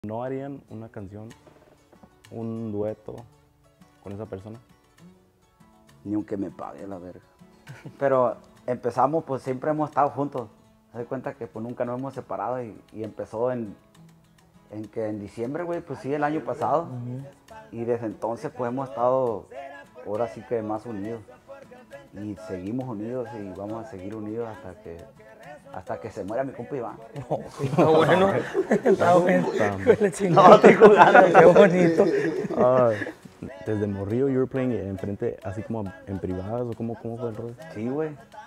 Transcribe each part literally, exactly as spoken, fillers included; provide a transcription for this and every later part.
¿No harían una canción, un dueto con esa persona? Ni aunque me pague la verga. Pero empezamos, pues siempre hemos estado juntos. Se da cuenta que pues nunca nos hemos separado y, y empezó en, en que en diciembre, güey, pues sí, el año pasado. Uh-huh. Y desde entonces pues hemos estado ahora sí que más unidos. Y seguimos unidos y vamos a seguir unidos hasta que hasta que se muera mi compa Iván. No, está bueno. Está bueno. No, estoy jugando. Qué bonito. Uh, desde Morrillo, you were playing enfrente, así como en privadas, o cómo, cómo fue el rol? Sí, güey.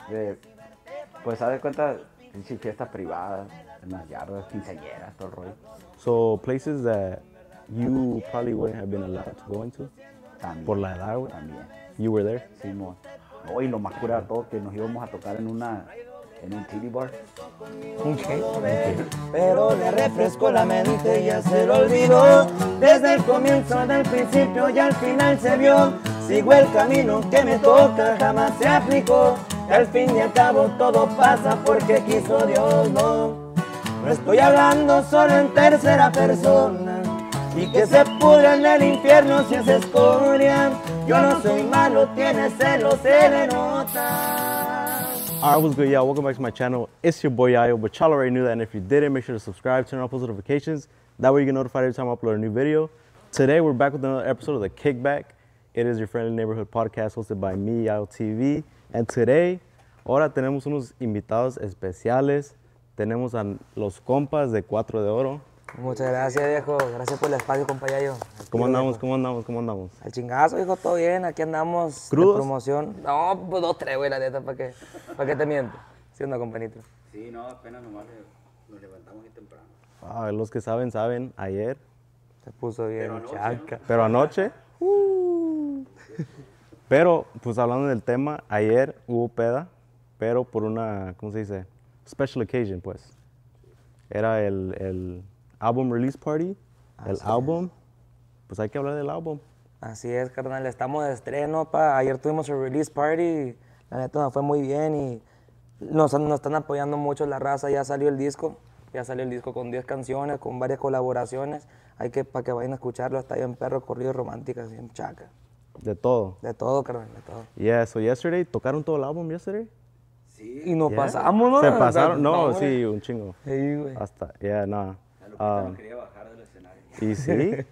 Pues, ¿sabes cuántas fiestas privadas, en las yardas, quinceañeras, todo el rollo? So, places that you probably wouldn't have been allowed to go into? También. Por la edad, güey. También. You were there? Sí, mo. No, y lo más cura de todo, que nos íbamos a tocar en una... en un titty bar. Okay. Okay. Pero le refrescó la mente y ya se lo olvidó. Desde el comienzo, del principio y al final se vio. Sigo el camino que me toca, jamás se aplicó. Y al fin y al cabo todo pasa porque quiso Dios, no. No estoy hablando solo en tercera persona. Y que se pudra en el infierno si es escoria. Yo no soy malo, tiene celos, se le nota. Alright, what's good, y'all? Welcome back to my channel. It's your boy Yayo, but y'all already knew that, and if you didn't, make sure to subscribe, turn on post notifications. That way you get notified every time I upload a new video. Today, we're back with another episode of The Kickback. It is your friendly neighborhood podcast hosted by me, Yayo T V. And today, ahora tenemos unos invitados especiales. Tenemos a los compas de Cuatro de Oro. Muchas gracias, viejo. Gracias por el espacio, compa Yayo. ¿Cómo andamos? Viejo. ¿Cómo andamos? ¿Cómo andamos? Al chingazo, hijo, todo bien. Aquí andamos. ¿Crudos? De promoción. No, pues dos, tres, güey, la neta, ¿para qué? ¿Para qué te miento? ¿Sí o no, compañito? Sí, no, apenas nomás nos levantamos muy temprano. Ah, los que saben, saben. Ayer. Se puso bien, Pero anoche, chaca. ¿no? Pero anoche. Uh. Pero, pues hablando del tema, ayer hubo peda, pero por una, ¿cómo se dice? Special occasion, pues. Era el... el album release party, Así el es. álbum, pues hay que hablar del álbum. Así es, carnal, estamos de estreno, pa. Ayer tuvimos el release party, la neta nos fue muy bien y nos, nos están apoyando mucho la raza, ya salió el disco, ya salió el disco con diez canciones, con varias colaboraciones, hay que, para que vayan a escucharlo, está bien perro, corridos románticas, bien chaca. De todo. De todo, carnal, de todo. Yeah, so yesterday, ¿tocaron todo el álbum yesterday? Sí. Y nos Yeah. pasamos, ¿no? ¿Se pasaron? No, hombre. sí, un chingo. Sí, güey. Hasta, yeah, nada. Lupita Um, no quería bajar del escenario. y sí,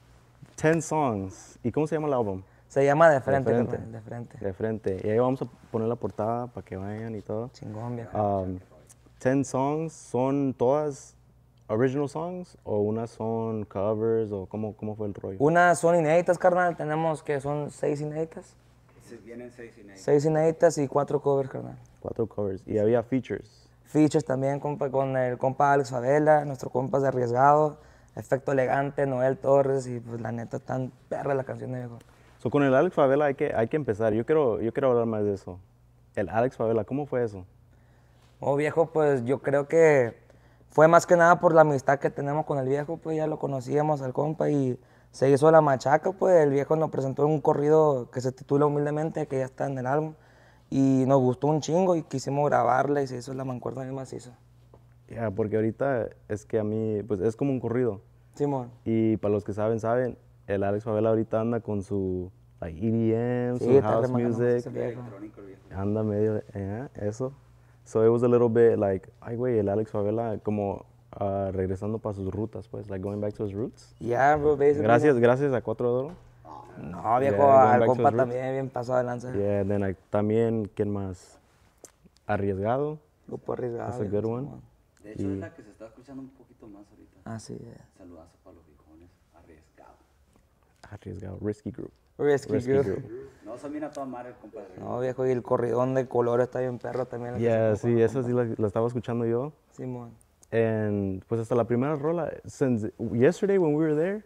ten songs. ¿Y cómo se llama el álbum? Se llama De Frente, De Frente. carnal, De Frente. De frente. Y ahí vamos a poner la portada para que vayan y todo. Chingón, viejo. Um, ten songs, ¿son todas original songs o unas son covers o cómo, cómo fue el rollo? Unas son inéditas, carnal, tenemos que son seis inéditas. Se vienen seis y media. Seis inéditas y cuatro covers, carnal. Cuatro covers. Y había features. Features también, compa, con el compa Alex Favela, nuestro compa de Arriesgado, Efecto Elegante, Noel Torres, y pues la neta tan perra la canción de viejo. So, con el Alex Favela hay que, hay que empezar. Yo quiero, yo quiero hablar más de eso. El Alex Favela, ¿cómo fue eso? Oh, viejo, pues yo creo que fue más que nada por la amistad que tenemos con el viejo, pues ya lo conocíamos al compa y se hizo la machaca, pues el viejo nos presentó un corrido que se titula Humildemente, que ya está en el álbum. Y nos gustó un chingo y quisimos grabarla y se hizo la mancuerna bien maciza. Ya, porque ahorita es que a mí, pues es como un corrido. Simón. Y para los que saben, saben, el Alex Favela ahorita anda con su like, E D M, Sí, su está house remangando music. ese viejo. Electrónico, viejo. Anda medio, eh, eso. So it was a little bit like, ay güey, el Alex Favela como uh, regresando para sus rutas, pues, like going back to his roots. Yeah, bro, basically. Gracias, gracias a Cuatro de Oro. No, viejo, Yeah, going al back to compa his roots. también bien pasado de lanza. Yeah, then like, también, ¿quién más? Arriesgado. Grupo Arriesgado. That's a viejo, good one. Simón. De hecho, es la que se está escuchando un poquito más ahorita. Así es. Saludazo para los viejones. Arriesgado. Arriesgado, Risky Group. Risky, Risky Group. Group. No, son bien a toda madre, compadre. No, viejo, y el corridón de color está bien perro también. el que Yeah, sacó con sí, el esa sí compa. la, la estaba escuchando yo. Simón. And pues hasta la primera rola, since yesterday when we were there,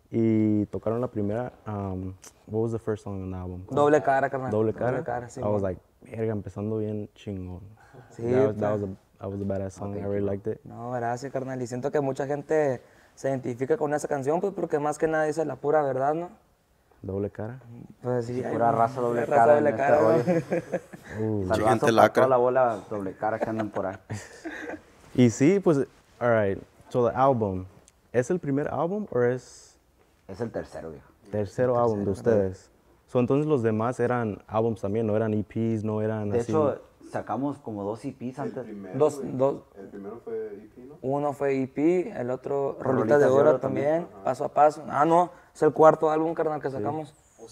y tocaron la primera, um, what was the first song on the album? Doble cara, carnal. Doble cara. Doble cara, I Simón. was like, verga, empezando bien chingón. Sí, that, was, that, pa. was a, that was a badass song, I really liked it. No, gracias, carnal. Y siento que mucha gente se identifica con esa canción, pues porque más que nada dice la pura verdad, ¿no? Doble cara. Pues sí, hay Pura una- raza doble raza cara doble en cara, ¿no? este Uh. Saludazo gente para lacra. toda la bola doble cara que andan por ahí. Y sí, pues, alright, so the album, ¿Es el primer álbum o es Es el tercero, viejo. tercero álbum de ustedes? So, entonces los demás eran álbums también, no eran E Ps, no eran De así. hecho, sacamos como dos E Ps antes. Dos, dos. El primero fue E P, ¿no? Uno fue E P, el otro Rolitas Rolitas de de Oro Oro también, paso a paso. Ah, no, es el cuarto álbum, carnal, que sacamos.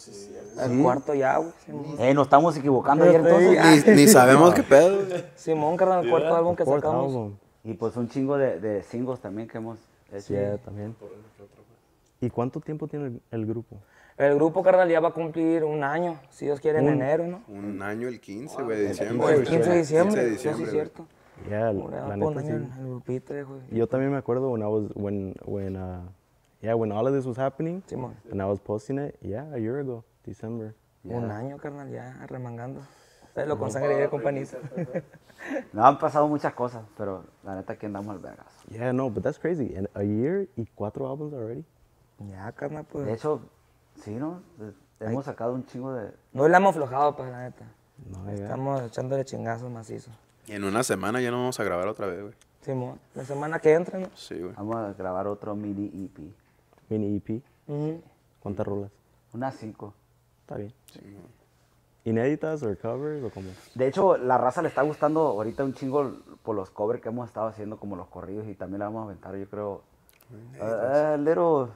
El cuarto ya, güey. Simón. Eh, nos estamos equivocando ayer entonces. Ah, Ni, ni sabemos qué pedo. Simón, carnal, el cuarto álbum que Fourth sacamos. album. Y pues un chingo de, de singles también que hemos hecho. Yeah, también. ¿Y cuánto tiempo tiene el, el grupo? El grupo, carnal, ya va a cumplir un año, si Dios quiere, en enero, ¿no? Un año el quince, güey, de diciembre. El quince de diciembre, quince de sí, sí, diciembre, es güey. cierto. Yeah, Como le la daba por un neta año sí. el grupito, güey. Yo también me acuerdo when I was when when uh yeah when all of this was happening Simón. and I was posting it, yeah, a year ago, December. Un año, carnal, ya remangando. Pelo con sangre de compañita. Nos han pasado muchas cosas, pero la neta aquí andamos al vergazo. Yeah, no, but that's crazy. And a year y cuatro albums already. Ya, carnal, De pues. hecho, sí, ¿no? De- Hemos sacado un chingo de... No le hemos aflojado, pues, la neta. No, ya. Estamos echándole chingazos macizos. Y en una semana ya no vamos a grabar otra vez, güey. Simón, la semana que entra, ¿no? Sí, güey. Vamos a grabar otro mini E P. Mini E P. Ujú. ¿Cuántas rolas? Unas cinco. Está bien. ¿Inéditas o covers o cómo? De hecho, la raza le está gustando ahorita un chingo por los covers que hemos estado haciendo, como los corridos, y también la vamos a aventar, yo creo. Uh, little,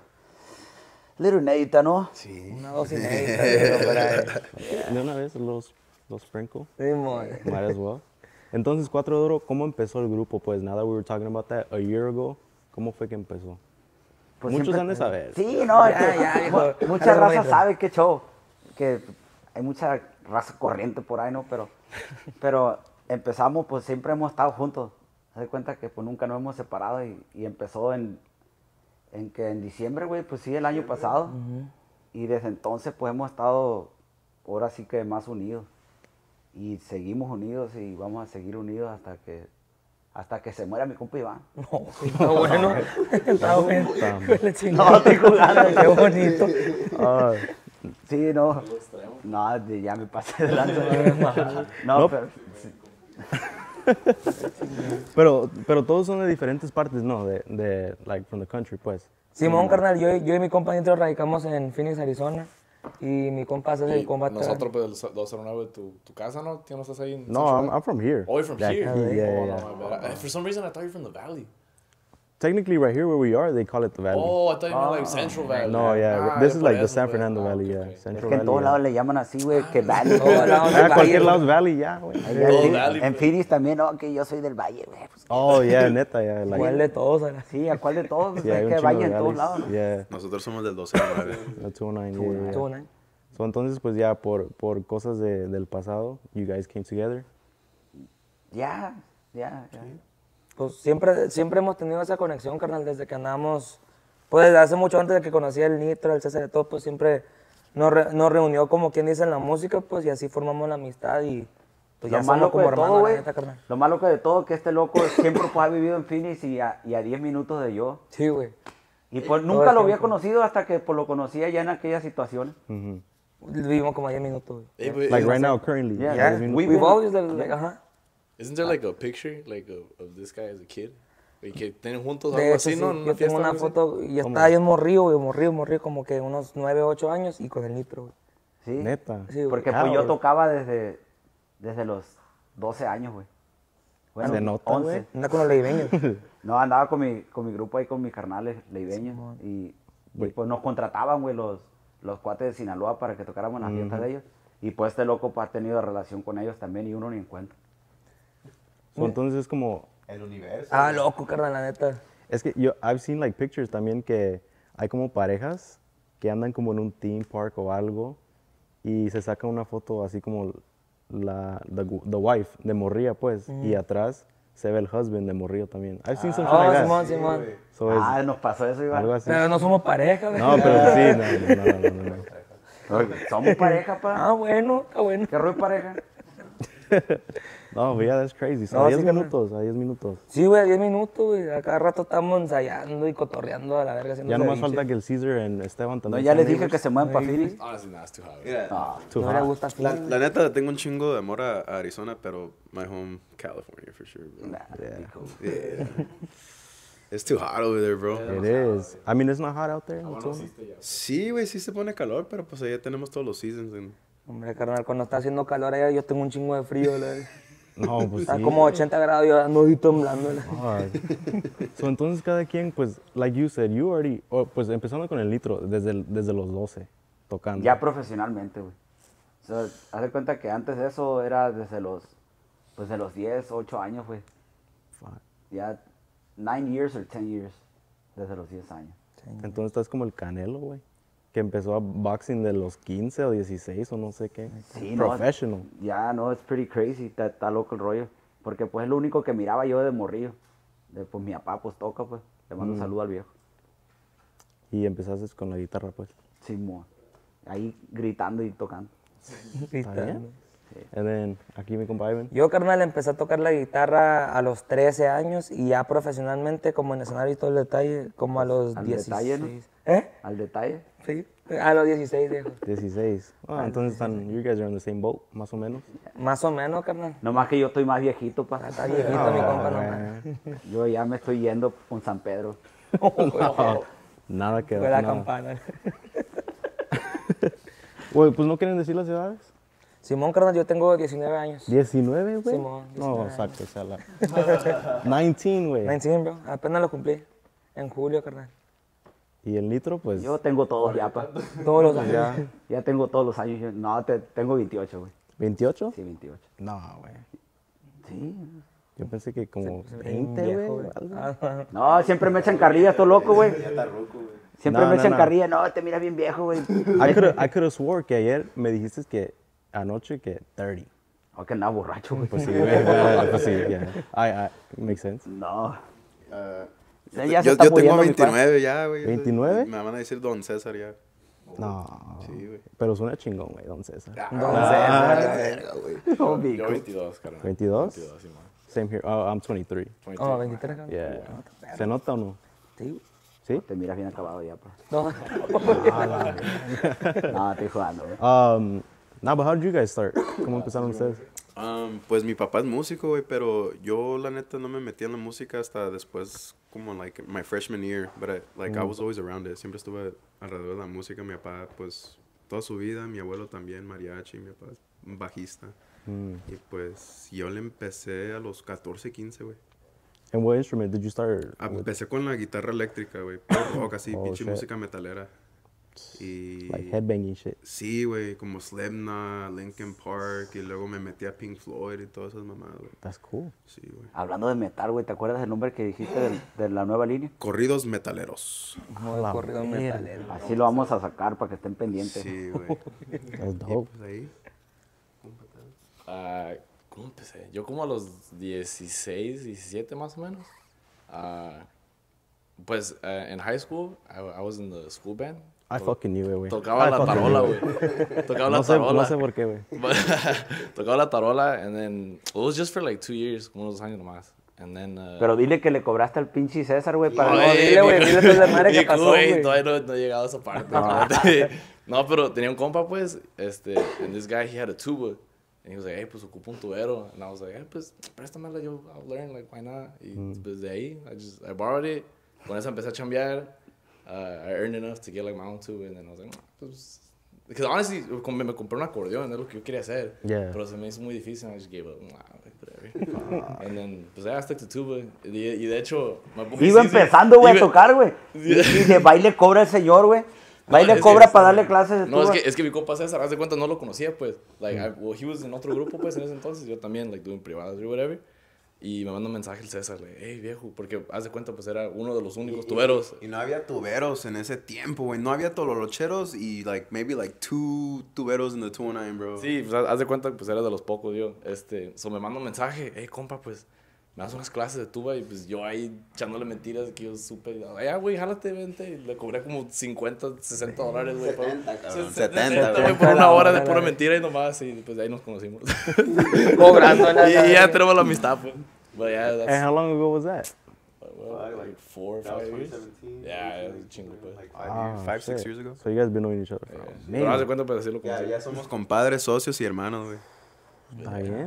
little inédita, ¿no? Sí. Una dos inédita, digo, por ahí. De una vez los los sprinkle. Simón. Might as well. Entonces, Cuatro de Oro, ¿cómo empezó el grupo? Pues nada, we were talking about that a year ago. ¿Cómo fue que empezó? Pues Muchos siempre- han de saber. Sí, no, es Ya, que ya, viejo. mu- mucha Dale, raza bonito. sabe qué show, que hay mucha raza corriente por ahí, ¿no? Pero, pero empezamos, pues siempre hemos estado juntos. Se da cuenta que pues nunca nos hemos separado y, y empezó en, en que en diciembre, güey, pues sí, el año pasado. Y desde entonces, pues hemos estado ahora sí que más unidos. Y seguimos unidos y vamos a seguir unidos hasta que hasta que se muera mi compa Iván. No, está bueno. Está bueno. Huele No, chingado. estoy jugando. Qué bonito. Ah, sí, no. No, de- ya me pasé de lanza. No, pero. sí. Pero, pero todos son de diferentes partes, ¿no? De, de like, from the country, pues. Simón, carnal, yo, yo y mi compañero radicamos en Phoenix, Arizona. Y mi compa hace el Y combate. nosotros, pues, dos cero nueve, tu, tu casa, ¿no? ¿Tú no estás ahí en No, Central I'm, Valley? I'm from here. Oh, you're from Yeah, here? yeah, oh, yeah, no, yeah. my bad. I- For some reason, I thought you were from the valley. Technically, right here where we are, they call it the valley. Oh, I thought you meant like Central Valley. No, yeah, Ah, this ya is por like the eso, San pues. Fernando Ah, Valley, ok, yeah. ok. Es Central que en Valley. todos yeah. lados le llaman así, güey, que Valley. Todos lados del Ah, cualquier valle. lado es Valley, ya, güey. Allá Todo en, Valley, en pues. Phoenix también, no, que yo soy del Valle, güey. Pues, Oh, yeah, neta, yeah. Like, Igual de todos, ¿verdad? sí, ¿a cuál de todos? Pues, yeah, hay hay un que chingo Valle de en todos valleys. lados, ¿no? Yeah, Nosotros somos del doce nueve. the two oh nine, yeah, yeah. Estuvo un año. So, entonces, pues ya por, por cosas de, del pasado, you guys came together. Ya, ya, ya. Pues siempre, siempre hemos tenido esa conexión, carnal, desde que andamos, pues desde hace mucho antes de que conocía el Nitro, el César de todo, pues siempre nos, re- nos reunió como quien dice en la música, pues y así formamos la amistad y pues Lo ya más somos loco como de hermanos, todo, la güey. neta, carnal. Lo más loco de todo que este loco siempre pues, ha vivido en Phoenix y a, y a diez minutos de yo. Sí, güey. Y pues Todo nunca el lo había tiempo. conocido hasta que pues, lo conocía ya en aquellas situaciones. Mhm. Vivimos como a diez minutos, güey. Hey, but Like is- right now, currently. Yeah, yeah, Yeah, I mean, we- we've been- always, like, ajá. Isn't there like a picture like of, of this guy as a kid? Y que tienen juntos De algo hecho, así, sí, ¿no? En yo una tengo fiesta o una algo así. foto y estaba ahí morrido, güey, morrido, morrido, como que unos nueve, ocho años y con el Nitro, güey. Sí. neta. Sí, güey. Porque Ah, pues yo güey. tocaba desde, desde los doce años, güey. Bueno, Se nota, once. güey. Anda con los leibeños. No, andaba con mi, con mi grupo ahí, con mis carnales leibeños. y, y, pues nos contrataban, güey, los, los cuates de Sinaloa para que tocáramos en las fiestas de ellos. Y pues este loco pues, ha tenido relación con ellos también y uno ni en cuenta. So, entonces es como, El universo. Ah, loco, carnal, la neta. es que yo, I've seen like pictures también que hay como parejas que andan como en un theme park o algo y se saca una foto así como la, the, the wife de morría pues y atrás se ve el husband de morrillo también. I've seen some shit Oh, like that. Simón, Simón. So, es Ah, nos pasó eso, Iván. algo así. Pero no somos pareja, güey. No, pero sí, no, no, no, no, no, no. Somos pareja, pa. Ah, bueno, está bueno. ¿Qué rollo pareja? No, but yeah, that's crazy. So, No, a sí, diez carnal. minutos, a diez minutos. Sí, güey, a diez minutos, güey. A cada rato estamos ensayando y cotorreando a la verga. haciendo Ya nomás ceviche. falta que el Caesar y Esteban No, también ya sean les dije neighbors. que se mueven para Phoenix. Honestly, nah, it's too hot. Mira, Too No le hot. gusta la, Phoenix. la neta, le tengo un chingo de amor a, a Arizona, pero my home, California, for sure, bro. Nah, Yeah. hijo. Yeah. It's too hot over there, bro. It is. I mean, it's not hot out there. Ah, It's bueno, only- sí, está ya. Sí, güey, sí se pone calor, pero pues allá tenemos todos los seasons. en- Hombre, carnal, cuando está haciendo calor allá, yo tengo un chingo de frío. La... No, pues Está sí. como ochenta grados, yo ando ahí temblando. la- God. So, entonces cada quien, pues, like you said, you already, oh, pues empezando con el nitro desde, el- desde los doce, tocando. Ya profesionalmente, güey. O sea, haz de cuenta que antes de eso era desde los, pues de los diez, ocho años, güey. Fuck. Ya nine years or ten years, desde los diez años. Entonces estás como el Canelo, güey, que empezó a boxing de los quince o dieciséis o no sé qué. Sí, no, Professional. Ya, no, es pretty crazy, está, está loco el rollo. Porque pues es lo único que miraba yo de morrillo. De, pues mi papá pues toca, pues. Le mando un saludo al viejo. Y empezaste con la guitarra, pues. Sí, mo. Ahí gritando y tocando. ¿Está bien? And then, aquí mi compa Ivan. Yo, carnal, empecé a tocar la guitarra a los trece años y ya profesionalmente, como en escenario y todo el detalle, como a los Al dieciséis. detalle, ¿no? ¿Eh? Al detalle. Sí, a los dieciséis, viejo. dieciséis. Ah, entonces están, you guys are on the same boat, más o menos. Más o menos, carnal. Nomás que yo estoy más viejito, pa. Está viejito mi compa, no. Yo ya me estoy yendo con San Pedro. Nada que Fue la nada. campana. Güey, pues no quieren decir las edades. Simón, carnal, yo tengo diecinueve años. diecinueve, güey. Simón, No, diecinueve saca esa la. diecinueve, güey. diecinueve, bro. Apenas lo cumplí. En julio, carnal. Y el nitro, pues. Yo tengo todos ya, pa. Todos los años. ya. Ya tengo todos los años. Yo- No, te- tengo veintiocho, güey. ¿veintiocho? Sí, veintiocho. No, güey. Sí. Yo pensé que como Bien veinte, viejo, güey. güey. o algo. Ah, No, siempre me echan carrilla, esto loco, güey. Siempre No, me no, echan no. carrilla. No, te miras bien viejo, güey. I could I could have swore que ayer me dijiste que anoche que thirty. O que nada, borracho, güey. Pues sí, güey. güey, Pues sí, yeah. I, I, makes sense. No. Ah, Ya- ya se yo está yo tengo muriendo mi pa. veintinueve ya, güey. ¿veintinueve? Me van a decir Don César ya. No. Sí, güey. Pero suena chingón, güey, don César. Don Ah, César. verga, güey. No, Yo mico. veintidós, carnal. ¿veintidós? veintidós, sí, man. Same here. Oh, I'm twenty-three. Oh, veintitrés, carnal. Yeah. ¿Se nota o no? Sí. ¿Sí? Te miras bien acabado ya, pa. No. No, estoy jugando, güey. Um, nah, but how did you guys start? ¿Cómo empezaron ustedes? Um, pues mi papá es músico, güey, pero yo la neta no me metí en la música hasta después, como like my freshman year. But I, like I was always around it. Siempre estuve alrededor de la música. Mi papá, pues, toda su vida. Mi abuelo también, mariachi. Mi papá es un bajista. Mm. Y pues yo le empecé a los catorce, quince, güey. And what instrument did you start? Ah, with? Empecé con la guitarra eléctrica, güey. Puro rock, así, Oh, pinche shit. música metalera. Y... Like headbanging shit. Sí, güey, como Slipknot, Linkin Park, y luego me metí a Pink Floyd y todas esas mamadas, güey. That's cool. Sí, güey. Hablando de metal, güey, ¿te acuerdas del nombre que dijiste del- de, la nueva línea? Corridos metaleros. Como de corrido metalero. Así lo vamos a sacar para que estén pendientes. Sí, güey. That's Y dope. pues ahí. Ah, ¿cómo empecé? Yo como a los dieciséis, diecisiete más o menos. Ah, pues eh, en high school, I, I was in the school band. I fucking knew it, güey. Tocaba I la fucking tarola, knew it. güey. Tocaba la No sé, tarola. no sé por qué, güey. Tocaba la tarola, and then it was just for like two years, como unos años nomás. And then, uh, Pero dile que le cobraste al pinche César, güey, para... No, Ay, dile, güey, mi- dile esa madre que mi pasó, güey, güey. Todavía no, no he llegado a esa parte. No. No, pero tenía un compa, pues, este, and this guy, he had a tuba. And he was like, hey, pues ocupo un tubero. And I was like, hey, pues, préstamela, yo, I'll learn, like, why not? Y pues de ahí, I just, I borrowed it. Con eso empecé a chambear. Uh, I earned enough to get, like, my own tuba. And then I was like, pues... Because honestly, com- me, me compré un acordeón, es lo que yo quería hacer. Yeah. Pero se me hizo muy difícil, and I just gave up. Nah, like, whatever. And then, pues, I stuck to tuba. Y, y de hecho... my boy- Iba sí, sí, empezando, güey, a iba- tocar, güey. Y, y de baile cobra el señor, güey. Baile No, es cobra que- para darle clases de No, es tuba. que, es que mi compa César, haz de cuenta, no lo conocía, pues. Like, I- well, he was en otro grupo, pues, en ese entonces. Yo también, like, doing privadas or whatever. Y me manda un mensaje el César, like, hey, viejo, porque haz de cuenta, pues, era uno de los únicos tuberos. Y no había tuberos en ese tiempo, güey. No había tololocheros y, like, maybe, like, two tuberos in the two oh nine, bro. Sí, pues, haz haz de cuenta, pues, era de los pocos, yo. Este, so, me manda un mensaje, hey, compa, pues, me das unas clases de tuba. Y, pues, yo ahí echándole mentiras que yo supe. Ya, güey, jálate, vente. Y le cobré como cincuenta, sesenta dólares, güey. setenta, cabrón. setenta, setenta, güey, por una hora de pura mentira y nomás. Y, pues, de ahí nos conocimos. Cobrando la... Y ya tenemos la amistad, pues. But yeah, that's... And how long ago was that? Well, like four or five years. Yeah, it was a chingo, pues. Ah, Five, six shit. years ago. So you guys been knowing each other for a Pero haz de minute. cuenta, pues así lo Ya, conocí. ya somos compadres, socios y hermanos, güey. Está bien.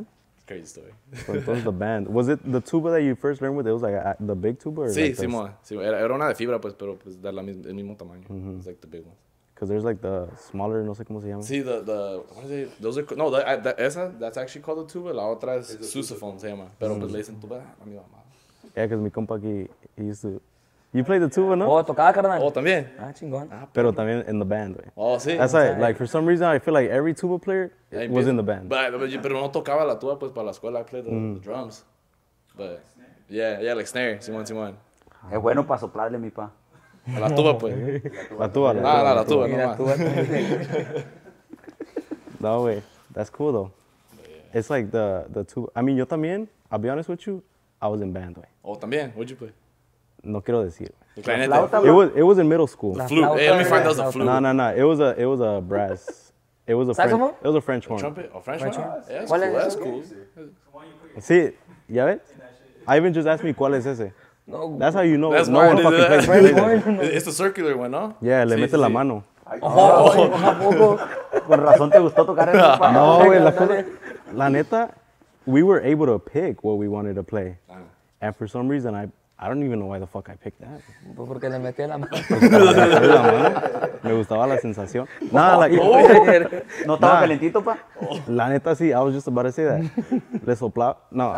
Crazy story. So entonces the band. Was it the tuba that you first learned with? It was like a, the big tuba? Or Sí, like the- Simón. Sí, era, era una de fibra, pues, pero pues de la mis- el mismo tamaño. It's like the big one. Because there's like the smaller, no sé cómo se llama. Sí, the, the, what is it? Those are, no, the, the, esa, that's actually called a tuba. La otra es sousaphone, se llama. Pero pues le dicen tuba a mi mamá. Yeah, because mi compa aquí, he used to... You played the tuba, no? Oh, tocaba, carnal. Oh, también. Ah, chingón. Pero también in the band, güey. Oh, sí. That's why, like, for some reason, I feel like every tuba player Yeah, was empieza- in the band. But, but, pero no tocaba la tuba, pues, para la escuela. I played the, the drums. But, yeah, yeah, like snare. Simón, Simón. Es bueno para soplarle, mi pa. A la tuba, pues. La tuba, la Ah, tuba. no, la tuba, no Mira, más. tú vas No, way. That's cool, though. It's like the, the tuba. I mean, yo también, I'll be honest with you, I was in band, güey. Oh, también. What'd you play? No quiero decir. The clarinet. flauta, It was, it was in middle school. La Flute. Hey, let me flauta, find out la the flauta. flute. No, no, no. It was a, it was a brass. It was a French, Saxophone? it was a French horn. Trumpet? Oh, French, French horn? horn? Yeah, that's ¿Cuál cool. es That's ese? cool. Sí, ¿ya ves? Ivan just asked me cuál es ese. No, That's how you know That's no why one it fucking is plays, that. plays that. It's the circular one, ¿no? Yeah, le Sí, mete sí, la sí. mano. Oh, ¿a poco? Con razón te gustó tocar eso, pa. No, güey, la cosa, la neta, we were able to pick what we wanted to play. And for some reason, I, I don't even know why the fuck I picked that. pues porque le metí la mano. La mano, me gustaba la sensación. Nada, like, ¿No estaba Nah. calentito, pa? la neta sí, I was just about to say that. Le soplaba, no,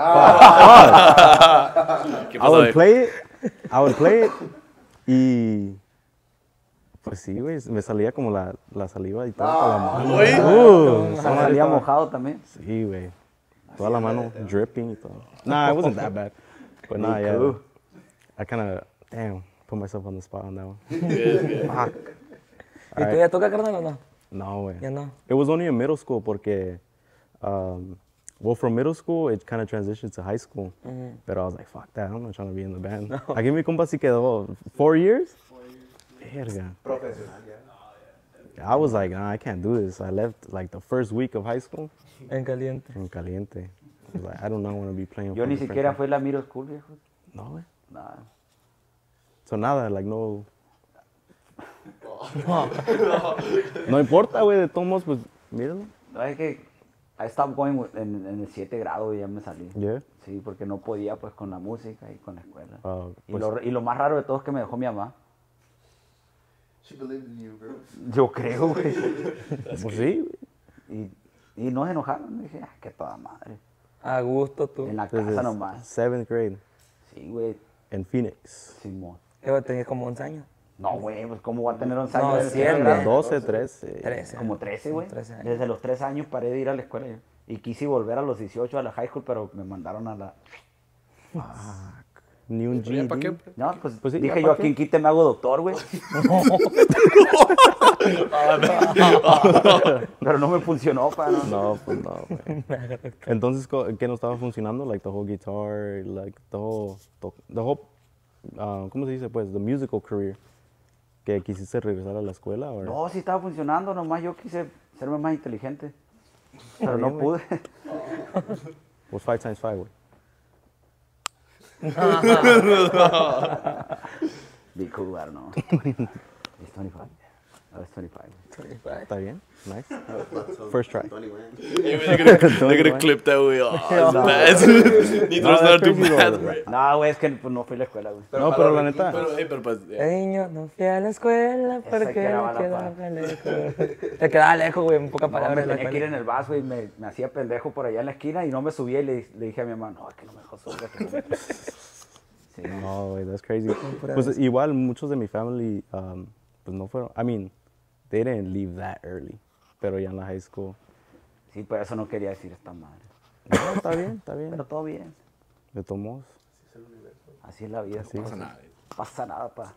¿Qué I pasó would ahí? play it, I would play it, y pues sí, güey, me salía como la, la saliva y todo por la mano. Güey. Uh, esa madre Salía estaba- mojado también. Sí, güey. Toda la mano dripping y todo. Nah, it wasn't that bad. But nah, yeah. cool. I kind of, damn, put myself on the spot on that one. ¿Y tú ya tocas, carnal, o no? No, güey. Ya no. It was only in middle school porque, um, well, from middle school, it kind of transitioned to high school. But I was like, fuck that, I'm not trying to be in the band. Aquí mi compa sí quedó. Four years? Verga. I was like, nah, I can't do this. I left like the first week of high school En caliente. in caliente. I was like, I do not want to be playing Yo for ni different siquiera people. fui a la middle school, viejo. No, güey. Nada. So nada, like no. No importa, güey, de todos modos, pues, míralo. No, es que I stopped going with- en, en el siete grado y ya me salí. Yeah. Sí, porque no podía pues con la música y con la escuela. Ah, y, pues- lo, y lo más raro de todo es que me dejó mi mamá. She believed in you, bro. Yo creo, güey. Pues sí, güey. Y, y no se enojaron. Dije, ah, qué toda madre. A gusto tú. En la Desde casa nomás. seventh grade Sí, güey. en Phoenix. Simón. Yo tenía como once años. No, güey, pues cómo voy a tener once No, años. en el siete. siete grado? doce, trece. trece. Como trece, güey. trece años. Desde los trece años paré de ir a la escuela yo. Y quise volver a los dieciocho a la high school, pero me mandaron a la... Ni un ¿Pero ya para qué? G D. No, pues, Pues sí, dije ¿ya yo, pa' ¿a qué? quién quite me hago doctor, güey? Pero no me funcionó, pa. No. No, pues no, güey. Entonces, co- ¿qué no estaba funcionando? Like the whole guitar, like the whole, to- the whole, uh, ¿cómo se dice? Pues, the musical career. ¿Que quisiste regresar a la escuela? Or? No, sí estaba funcionando, nomás yo quise serme más inteligente. Pero no pude. Was five times five, güey. Be cool, I don't know. It's twenty-five. I was twenty-five. Está bien, nice. First try. Hey, man, they're gonna, they're gonna clip that way. Oh, it's bad. Need to No, start that's doing crazy, math, though. right? No, güey, es que pues, no fui a la escuela, güey. No, pero la neta, Pero, hey, pero pues, De yeah. niño no fui a la escuela porque quedaba me la quedaba lejos. Te quedaba lejos, güey, en pocas No, me palabras. la tenía que ir en escuela. el bus, güey, me, me hacía pendejo por allá en la esquina y no me subía y le, le dije a mi mamá, no, es que no me dejó subir. que no me-". Sí. no, güey, that's crazy. Pues igual muchos de mi family, um, pues no fueron, I mean, they didn't leave that early, pero ya en la high school. Sí, pero eso no quería decir esta madre. No, está bien, está bien. Pero todo bien. De todos modos. Así es la vida. Así no es. pasa nada. Pasa nada, pa.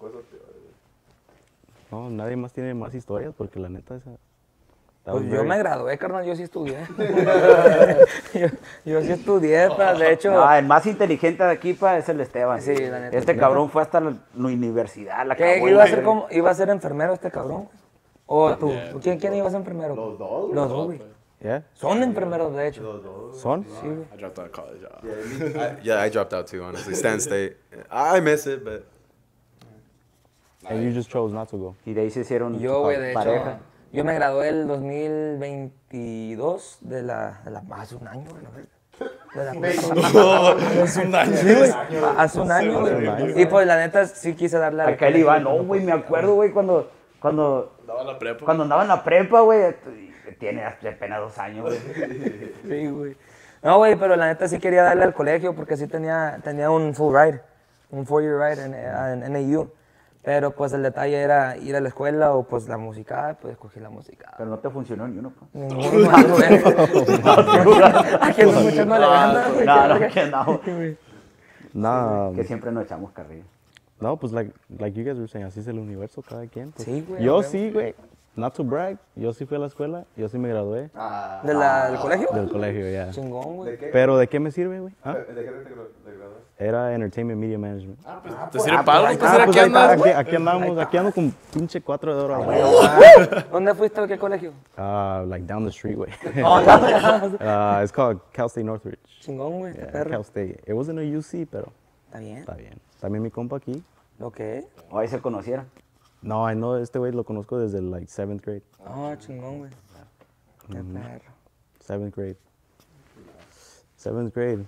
No, nadie más tiene más historias porque la neta esa. that Pues was yo very- me gradué, carnal, yo sí estudié. yo, yo sí estudié, pa, de hecho. No, el más inteligente de aquí, pa, es el Esteban. Sí, la neta. Este cabrón fue hasta la, la universidad, la ¿Qué acabó, iba a güey. ser como, iba a ser enfermero este cabrón? ¿O tú? ¿Quién, quién iba a ser enfermero? Los dos. Los dos, güey. Yeah, Son enfermeros, de hecho. son. I dropped out of college. Uh, I, yeah, I dropped out too, honestly. Stan State. I miss it, but And you just chose not to go. Y de ahí se hicieron Yo, güey, de pareja. hecho, yo me gradué el dos mil veintidós de la, de la, hace un año, güey, la verga. De la prepa. No, es un año. Sí, güey. Hace un año, güey. Y pues la neta sí quise darle a Acá él iba, no, güey, me acuerdo, güey, cuando, cuando, Estaba en la prepa. cuando andaba en la prepa, güey, tiene apenas dos años, güey. Sí, güey. No, güey, pero la neta sí quería darle al colegio porque sí tenía, tenía un full ride, un four-year ride en, en N A U. Pero pues el detalle era ir a la escuela o pues la música, pues escogí la música. Pero no te funcionó ni uno, pues. Ninguno, güey. A quien no mucho no le gana, güey. No, no, que no. Nah, Que siempre nos echamos carrilla. no, pues like, like you guys were saying, así es el universo, cada quien. Pues. Sí, güey. Yo güey. sí, güey, not to brag, yo sí fui a la escuela, yo sí me gradué ¿De la, ¿Del colegio? del colegio, ya. Chingón, güey. Pero ¿de qué me sirve, güey? ¿Ah? ¿De qué te graduaste? Era Entertainment Media Management. Ah, pues, ¿te sirve para algo? Pues, Ah, ¿era pues qué ahí está, andas, aquí, güey? aquí andamos, aquí ando con pinche cuatro de oro. güey. ¿Dónde fuiste a qué colegio? Uh, like down the street, güey. Oh, uh, it's called Cal State Northridge. Chingón, güey. Yeah, perro. Cal State. It wasn't a U C, pero Está bien. está bien. También mi compa aquí. Ok. O ahí se conocieron. No, I know, este güey lo conozco desde like seventh grade. Oh, chingón, güey. Qué perro. Seventh grade. Seventh grade.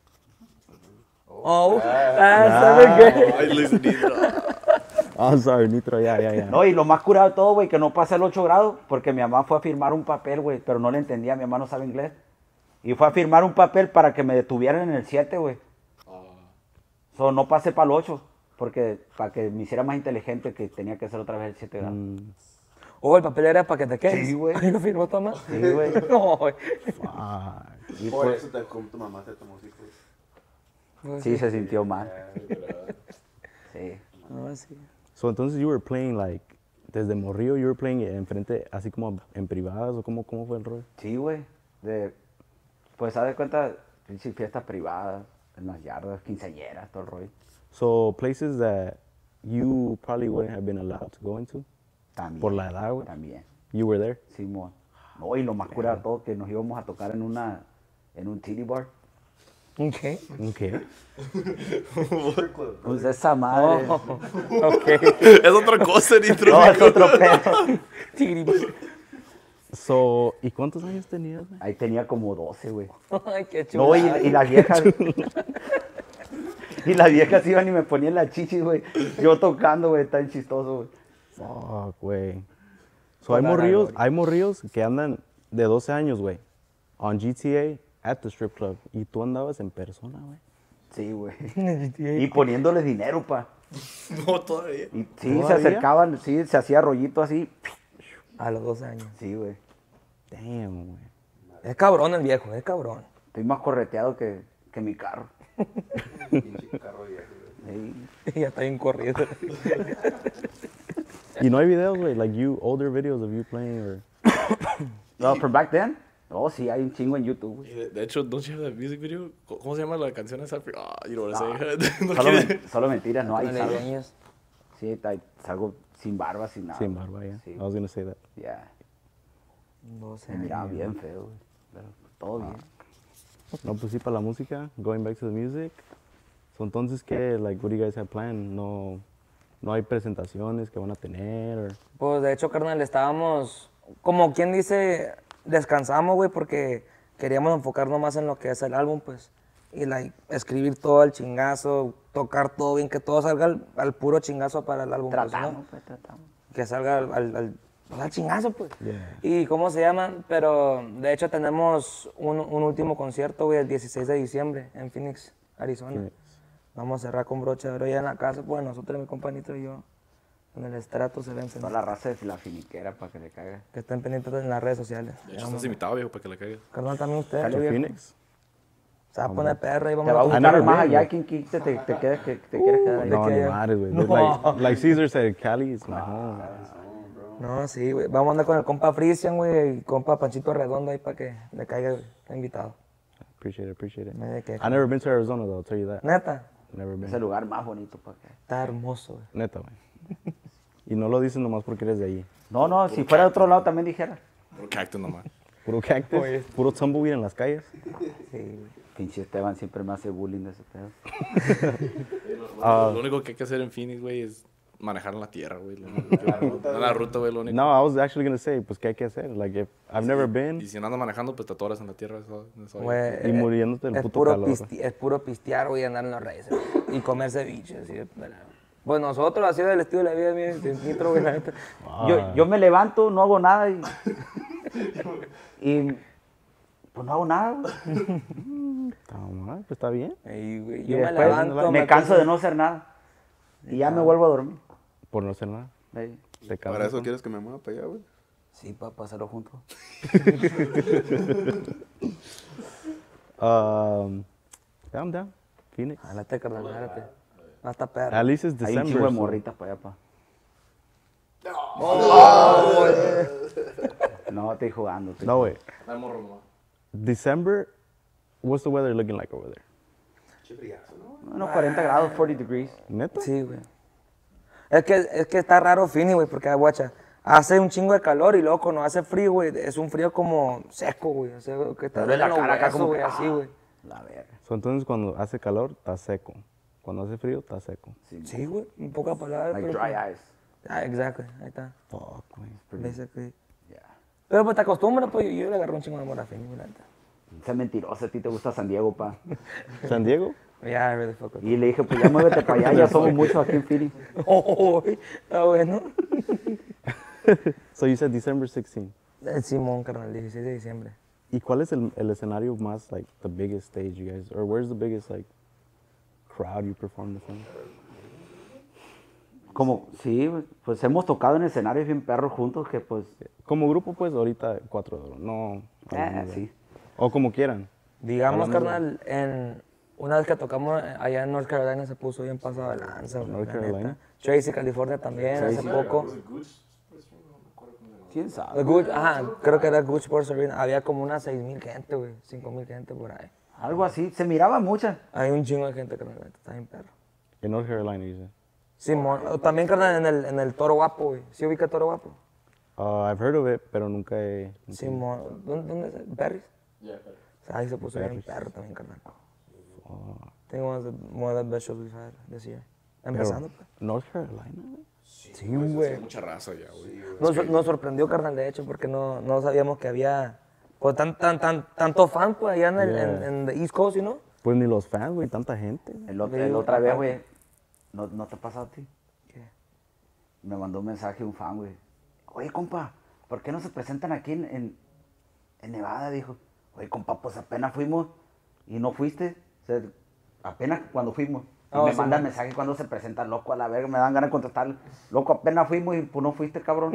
Oh, ah, ¿sabes qué? Ay, Luis Nitro. Oh, sorry, Nitro, ya, ya, ya. No, y lo más curado de todo, güey, que no pasé el ocho grado, porque mi mamá fue a firmar un papel, güey, pero no le entendía, mi mamá no sabe inglés. Y fue a firmar un papel para que me detuvieran en el siete, güey. So, no pasé para el ocho, porque para que me hiciera más inteligente que tenía que hacer otra vez el siete grado. Oh, el papel era para que te quedes. Sí, güey. ¿Y lo firmó tu mamá? Sí, güey. No, güey. Fuck. Y Por pues, eso te, tu mamá te tomó hijos. Pues sí, se sintió mal. Sí. No, sí. So, entonces, you were playing, like, desde morrillo, you were playing enfrente, así como en privadas, o cómo, cómo fue el rollo? Sí, güey. De, pues, haz de cuenta, sí, fiestas privadas, en las yardas, quinceañeras, todo el rollo. So, places that you probably wouldn't have been allowed to go into, También. por la edad, güey. También. You were there? Simón. No, y lo más curado de todo, que nos íbamos a tocar en una, en un titty bar. Ok. Okay. Pues esa madre. Oh, ok. Es otra cosa, Nitro. No, es otro pedo. Tigri. So, ¿y cuántos años tenías, güey? Ahí tenía como doce, güey. Ay, qué chulo. No, y, y las viejas. Y las viejas iban y me ponían la chichis, güey. Yo tocando, güey, tan chistoso, güey. Fuck, güey. So, hay morrillos, hay morrillos que andan de doce años, güey, on G T A at the strip club. Y tú andabas en persona, güey. Sí, güey. Y poniéndoles dinero, pa. No, todavía. Y sí, se ¿Todavía? acercaban, sí, se hacía rollito así. A los doce años. Sí, güey. Damn, güey. Es cabrón el viejo, es cabrón. Estoy más correteado que, que mi carro. Sí. Ya está bien corrido. Y no hay videos, güey, like you, older videos of you playing or... No, from back then. Oh, sí, hay un chingo en YouTube, güey. Y De, de hecho, don't you have that music video? ¿Cómo cómo se llama la canción esa? Ah, you know what I'm saying. No Solo, quiere- men- solo mentiras, no hay. Con Salgo, años. sí, ta- salgo sin barba, sin nada. Sin barba, yeah. Sí. I was gonna say that. Ya. doce Me miraba años. bien feo, güey. Pero todo bien. No, pues sí, para la música, going back to the music. So, entonces, ¿qué? Like, what do you guys have planned? No, no hay presentaciones que van a tener, or... Pues de hecho, carnal, estábamos, como quien dice, descansamos, güey, porque queríamos enfocarnos más en lo que es el álbum, pues. Y like, escribir todo al chingazo, tocar todo bien, que todo salga al, al puro chingazo para el álbum. pues, ¿no? Tratamos, pues, tratamos. Que salga al, al, al, pues, al chingazo, pues. Yeah. Y cómo se llama, pero de hecho tenemos un, un último concierto, güey, el dieciséis de diciembre en Phoenix, Arizona. Phoenix. Vamos a cerrar con broche de oro ya en la casa, pues nosotros, mi companito y yo, en el estrato se vencen. Toda la raza de la finiquera para que le caiga. Que estén pendientes en las redes sociales. De hecho, estás invitado, viejo, para que le caiga. Carnal, también usted, ¿To viejo. Phoenix? Se va a poner perra y vamos Te va a a... gustar never más been, allá, güey. quien quite te, te, quedes, que te quieres quedar ahí. No, que ni ya- madres, güey. No. Like, like Caesar said, Cali is my home. No, sí, güey. Vamos a andar con el compa Frisian, güey, y compa Panchito Redondo ahí para que le caiga el invitado. Appreciate it, appreciate it. No hay de qué. I never been to Arizona, though, I'll tell you that. Neta, Never been. Es el lugar más bonito para que. está hermoso, güey. Neta, güey. Y no lo dices nomás porque eres de ahí. No, no, si fuera de otro lado también dijera. Puro cactus nomás. Puro cactus, Oye. puro tumbleweed en las calles. Sí, güey. Pinche Esteban siempre me hace bullying de ese pedo. Lo, lo único que hay que hacer en Phoenix, güey, es manejar en la tierra, güey. lo- lo- En la ruta, güey, lo único. No, I was actually gonna say, pues, ¿qué hay que hacer? Like, if I've never been, Y si no andas manejando, pues te atoras en la tierra. Eso, eso, Güey, y muriéndote del es puto puro calor. pisti- es puro pistear, güey, andar en los reyes. güey, Y comer ceviche, así de pelado. Pues nosotros, así del estilo de la vida mío, de nitro, güey, la neta. Yo, yo me levanto, no hago nada y, y pues no hago nada, güey. Está mal, pues está bien. Y, güey, Y yo me después levanto. me canso de no hacer nada. Y ya me vuelvo a dormir. Por no hacer nada. Ahí. Te Para cagas, eso ¿no? quieres que me mueva para allá, güey. Sí, para pasarlo juntos. Um, yeah, I'm down. Phoenix. Jálate, carnal, jálate. Hasta perro. At least it's Hay un December. chingo de so- morritas para allá, pa. No, estoy jugando. estoy No, wait. Hay morro nomás. December, what's the weather looking like over there? jugando. Unos cuarenta grados, cuarenta degrees. ¿Neta? Sí, güey. Es que, es que está raro Fini, güey, porque, guacha, hace un chingo de calor y luego cuando hace frío, güey, es un frío como seco, güey. O sea, que te duele duele la la cara acá cara, como güey, que, así, güey. La verga. So, entonces, cuando hace calor, está seco. Cuando hace frío, está seco. Sí, güey, en pocas palabras. Like pero- dry ice. Ah, exacto, ahí está. Fuck, güey. Basically. Yeah. Pero pues te acostumbras, pues yo, yo le agarré un chingo de amor a Fini, güey, la neta. Ese mentiroso, a ti te gusta San Diego, pa. San Diego? Yeah, I really fuck with Y le dije, pues ya muévete para allá, ya somos muchos aquí en Philly. Oh, está bueno. So you said December sixteenth. El Simón, carnal, dieciséis de diciembre. ¿Y cuál es el, el escenario más, like, the biggest stage you guys, or where's the biggest, like, crowd you perform this in? Como, sí, pues hemos tocado en escenarios bien perros juntos que pues, Como grupo, pues, ahorita cuatro de oro, no. eh, hablamos de- sí. O como quieran. Digamos, Hablamos de- carnal, en una vez que tocamos allá en North Carolina se puso bien pasado de lanza, güey, North la Carolina. neta. Tracy, California también, hace poco. ¿Quién The sabe? Gooch, ajá, creo que era Gooch Sports Arena. Había como unas seis mil gente, güey, cinco mil gente por ahí. Algo así, se miraba mucha. Hay un chingo de gente, carnal, la neta, está bien perro. En North Carolina, you said. Simón, o también, carnal, en el, en el Toro Guapo, güey. ¿Sí ubica Toro Guapo? Uh, I've heard of it, pero nunca he... Simón, ¿dónde, dónde es? ¿Berries? Yeah, pero- O sea, ahí se puso bien perro también, carnal. Tengo one of the, one of the best shows we've had this year. Empezando, pues. North Carolina, güey. Sí, güey. Mucha raza ya, güey. Nos, nos sorprendió, carnal, de hecho, porque no, no sabíamos que había pues, tan, tan, tan, tanto fan pues, allá en, el, en, Yeah. en the East Coast, ¿no? Pues ni los fans, güey, tanta gente. El, otro, Le el digo, otra vez, aparte. güey, ¿no, ¿no te ha pasado a ti? ¿Qué? Me mandó un mensaje un fan, güey. Oye, compa, ¿por qué no se presentan aquí en, en, en Nevada? Dijo. Oye, compa, pues apenas fuimos y no fuiste. O sea, apenas cuando fuimos. Y Oh, me sí, manda el man. mensaje cuando se presentan, loco, a la verga. Me dan ganas de contestar. Loco, apenas fuimos y pues no fuiste, cabrón.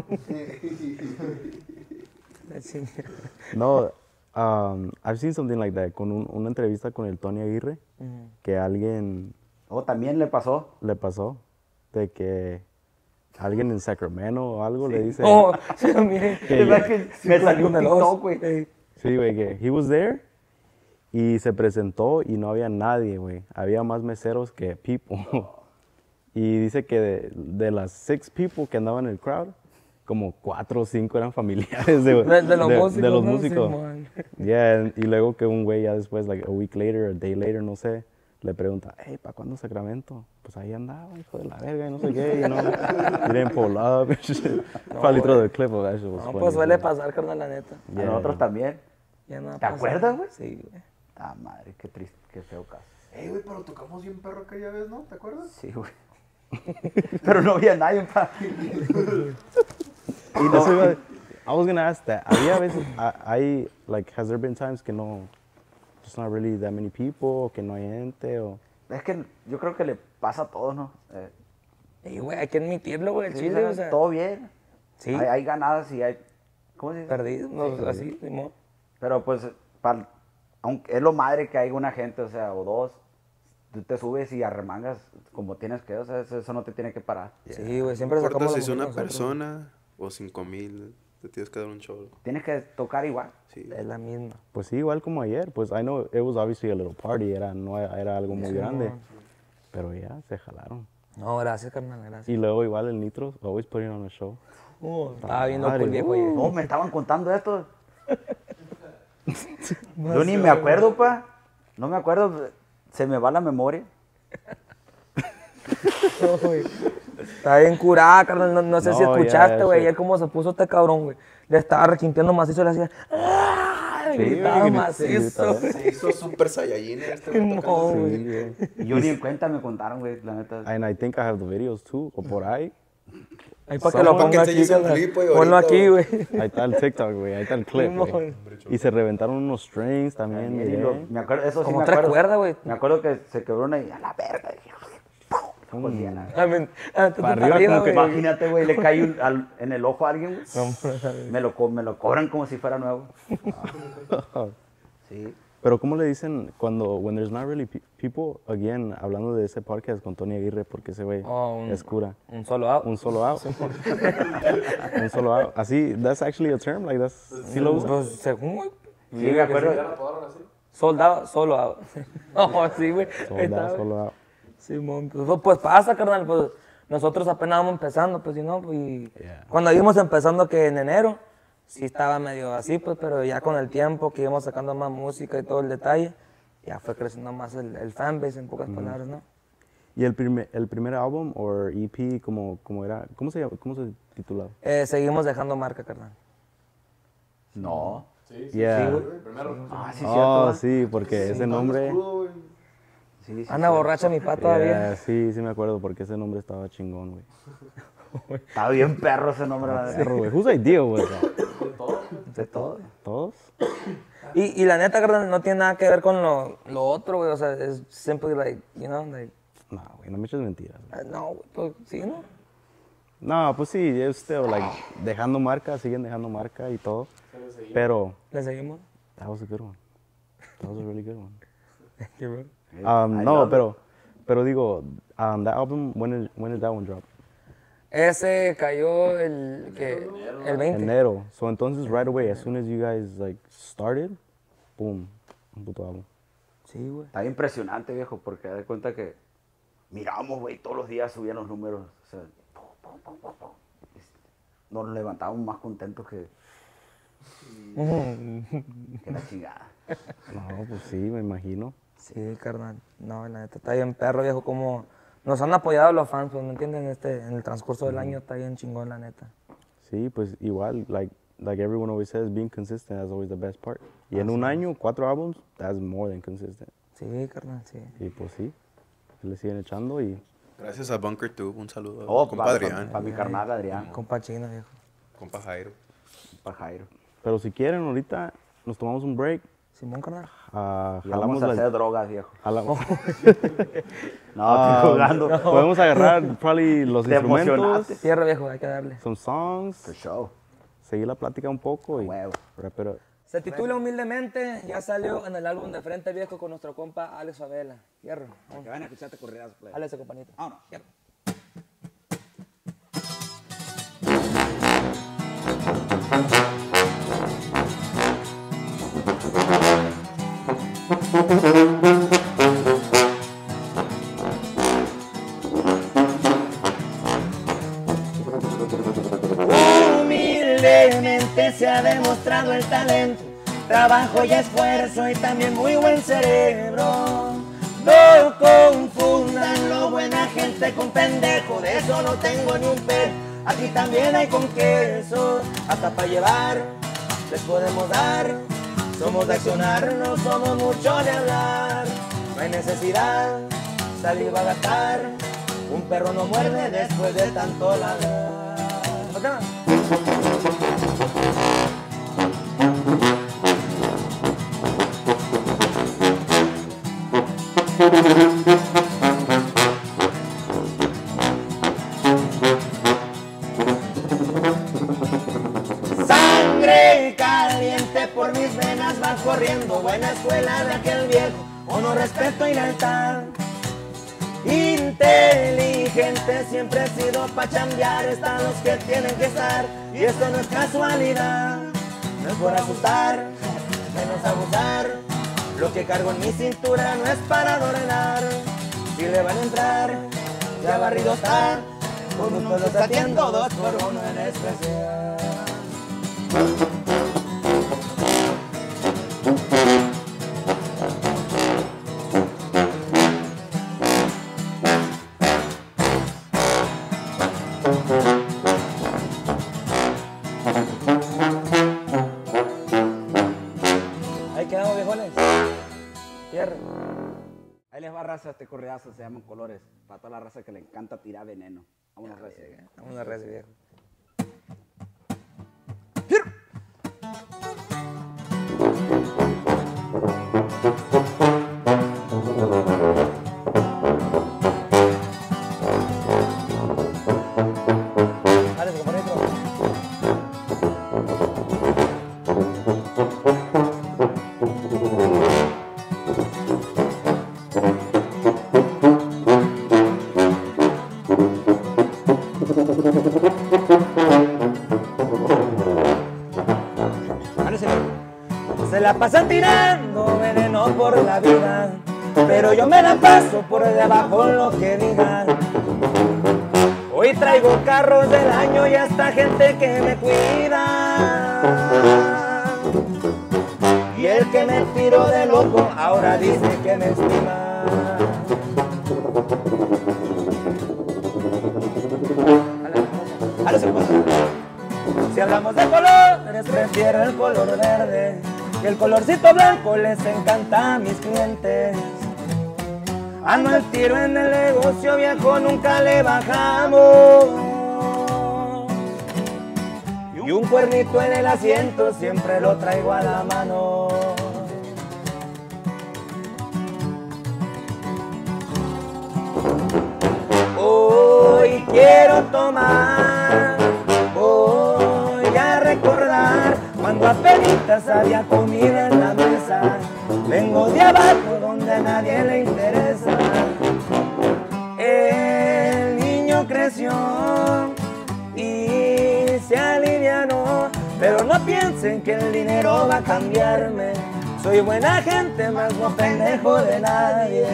Sí. No, um, I've seen something like that, con un- una entrevista con el Tony Aguirre, que alguien O también le pasó. le pasó, de que alguien en Sacramento o algo le dice... Oh, sí, mire. Que- Es verdad que me salió un TikTok, güey. Ey. Sí, güey, que he was there y se presentó y no había nadie, güey. Había más meseros que people. Y dice que de, de las six people que andaban en el crowd, como cuatro o cinco eran familiares de, De, de los músicos. de los ¿no? músicos. Simón. Yeah, y luego que un güey ya después, like a week later, a day later, no sé, le pregunta, hey, ¿para cuándo Sacramento? Pues ahí andaba, hijo de la verga, y no sé qué, you know. He didn't pull up. Probably throw the clip of that shit was No, funny, pues suele so. pasar, carnal, la neta. A nosotros también. Ya no va a ¿Te pasar. acuerdas, güey? Sí, güey. Ah, madre, qué triste, qué feo caso. Ey, güey, pero tocamos bien perro aquella vez, ¿no? ¿Te acuerdas? Sí, güey. Pero no había nadie, pa. Y no, I was gonna ask that. Había veces, I, I, like, has there been times que no, just not really that many people, o que no hay gente, o... Es que yo creo que le pasa a todos, ¿no? Eh, Y, güey, hay que admitirlo, güey, el sí, chile, o o sea, sea. todo bien. Sí. Hay, hay ganadas y hay... ¿Cómo se dice? Perdido, no, así, Simón. Pero pues, pal- aunque es lo madre que hay una gente, o sea, o dos, tú te subes y arremangas como tienes que, o sea, eso, eso no te tiene que parar. Sí, güey, siempre No importa sacamos si lo es una mejor nosotros. persona o cinco mil, te tienes que dar un show. Tienes que tocar igual. Sí. Es la misma. Pues sí, igual como ayer, pues I know it was obviously a little party, era, no era algo muy grande, pero ya, se jalaron. No, gracias, carnal, gracias. Y luego igual el Nitro, always putting on a show. Uh, estaba viendo madre, el viejo uh. ayer. No, me estaban contando esto. Yo ni me acuerdo, pa. No me acuerdo, se me va la memoria. No, güey. Está bien curada, carnal. No, no sé si No, escuchaste, ya, güey. sí. Ayer cómo se puso este cabrón, güey. Le estaba requinteando macizo y le hacía. ¡Ah! Sí, Gritaba güey, macizo. gritaba. Se hizo super saiyajin este güey No, tocando. güey. Sí, güey. Y yo ni en cuenta me contaron, güey, la neta. And I think I have the videos too, o por ahí. Ahí para que lo Someone ponga que aquí, enseñes un carnal. clip, güey, Ponlo ahorita, aquí, güey. Ahí está el TikTok, güey. Ahí está el clip, No, güey. Y se reventaron unos strings también, Y miré. lo- me acuerdo, eso sí Como me tres acuerdo. cuerdas, güey. Me acuerdo que se quebró una y a la verga. dije, ¡pum! Volví a la verga. I mean, ah, tú Pa' estás arriba, como que- güey. Imagínate, güey, le cae un- al- en el ojo a alguien, güey. Me lo, co- me lo cobran como si fuera nuevo. Sí. Pero ¿cómo le dicen cuando, when there's not really pe- people, again, hablando de ese podcast con Tony Aguirre, porque ese güey Oh, un- es cura. Un solo out. Un solo out. Un solo out. Así, that's actually a term, like that's, ¿sí lo usan? Pues, según, güey. Sí, me acuerdo. Soldado, solo out. No, sí, güey. Ahí Sold está, out, güey. solo out. Simón, pues, pues pasa, carnal, pues nosotros apenas vamos empezando, pues, si no, pues, y Yeah. cuando íbamos empezando que en enero, sí estaba medio así, pues, pero ya con el tiempo que íbamos sacando más música y todo el detalle, ya fue creciendo más el, el fanbase, en pocas palabras, ¿no? ¿Y el primer, el primer álbum o E P, como, como era, cómo se, llama- cómo se titulaba? Eh, seguimos dejando marca, carnal. No. Yeah. Ah, sí, Oh, cierto. sí, porque ese nombre... Sí, sí, Anda borracha mi papá todavía. Yeah, sí, sí me acuerdo, porque ese nombre estaba chingón, güey. Está bien perro ese nombre. la verdad. Perro, güey. Whose idea was that? De todo. ¿Todos? Y, y la neta, carnal, no tiene nada que ver con lo, lo otro, güey, o sea, es simply like, you know, like, No, güey, no me eches mentiras. güey. eh, no, güey, pues, sí, ¿no? No, pues sí, es still, like, dejando marca, siguen dejando marca y todo. Pero, Le seguimos. that was a good one. That was a really good one. Thank you, bro. Um, I no, love pero, pero digo, um, that album, when did, when did that one drop? Ese cayó el, que, el veinte. Enero. So entonces, right away, as soon as you guys, like, started, boom, un puto álbum. Sí, güey. Está impresionante, viejo, porque da cuenta que miramos, güey, todos los días subían los números. O sea, pum, pum, pum, pum, pum. Nos levantábamos más contentos que, que la chingada. No, pues sí, me imagino. Sí, carnal. No, la neta, está bien perro, viejo, como nos han apoyado los fans, pues, ¿me entienden? En, este, en el transcurso del año está bien chingón, la neta. Sí, pues igual, like, like everyone always says, being consistent is always the best part. Y en un año, cuatro álbums, that's more than consistent. Sí, carnal, sí. Y pues sí, le siguen echando y... Gracias a Bunker Tube, un saludo. Oh, compa para, Adrián, para mi carnal Adrián, Compa chino, viejo. compa Jairo. para Jairo. Pero si quieren, ahorita nos tomamos un break, Simón, carnal. ah, Y jalamos vamos a la... hacer drogas, viejo. jalamos- No, Ah, estoy jugando. Podemos agarrar probably los Te instrumentos, emocionaste. Cierra, viejo, hay que darle. some songs, For show. seguir la plática un poco y Huevo. wrap it up. Se titula Humildemente, ya salió en el álbum de Frente Viejo con nuestro compa Alex Favela. Hierro. Que van a escucharte corridas, play. Dale ese compañito. Vámonos. Hierro. Humildemente se ha demostrado el talento, trabajo y esfuerzo y también muy buen cerebro. No confundan lo buena gente con pendejo, de eso no tengo ni un pe. Aquí también hay con queso, hasta para llevar les podemos dar. Somos de accionar, no somos mucho de hablar. No hay necesidad, salir a gastar. Un perro no muerde después de tanto ladrar. Ok. Sangre caliente por mis venas va corriendo, buena escuela de aquel viejo, honor, respeto y lealtad. Inteligente siempre he sido pa' chambear, están los que tienen que estar, y esto no es casualidad. No es por asustar, menos abusar, lo que cargo en mi cintura no es para adornar. Si le van a entrar, ya barrido está, con uno lo está haciendo, dos por uno en especial. raza, este correazo se llaman Colores. Para toda la raza que le encanta tirar veneno. Vámonos, recio. Vámonos, recio, viejo. Se la pasan tirando veneno por la vida, pero yo me la paso por debajo lo que digan. Hoy traigo carros del año y hasta gente que me cuida. Y el que me tiró de loco ahora dice que me estima. Si hablamos de colores, prefiero el color verde, que el colorcito blanco les encanta a mis clientes. Ando al tiro en el negocio, viejo, nunca le bajamos. Y un cuernito en el asiento siempre lo traigo a la mano. Hoy quiero tomar, voy a recordar cuando apenitas había comida en la mesa. Vengo de abajo donde a nadie le interesa. El niño creció y se alivianó, pero no piensen que el dinero va a cambiarme. Soy buena gente, más no pendejo de nadie.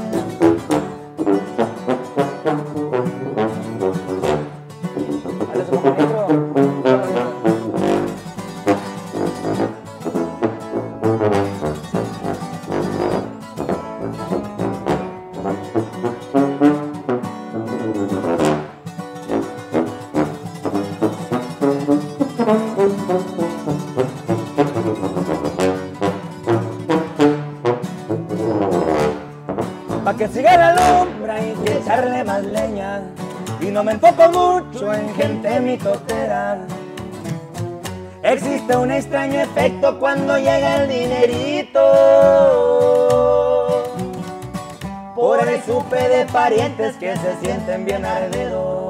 Pa' que siga la lumbre hay que echarle más leña. Y no me enfoco mucho en gente mitotera. Existe un extraño efecto cuando llega el dinerito. Por ahí supe de parientes que se sienten bien ardidos.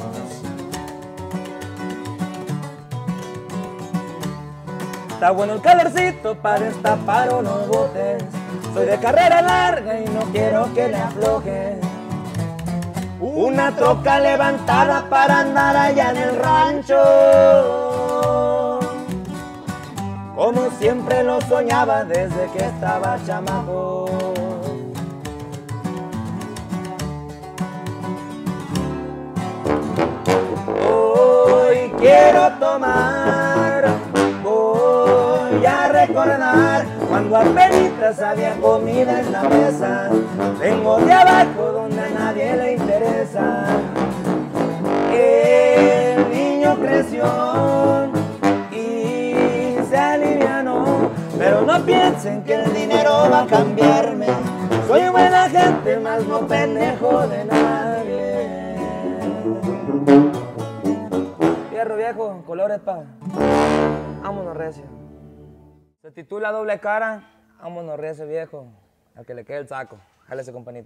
Está bueno el calorcito para destapar unos botes. Soy de carrera larga y no quiero que le afloje. Una troca levantada para andar allá en el rancho. Como siempre lo soñaba desde que estaba chamaco. Hoy quiero tomar, voy a recordar cuando apenas había comida en la mesa. Vengo de abajo donde a nadie le interesa. El niño creció y se alivianó, pero no piensen que el dinero va a cambiarme. Soy buena gente, más no pendejo de nadie. Fierro viejo, colores pa. Vámonos recio. Se titula Doble Cara, vámonos recio viejo, al que le quede el saco. Jálese, companito.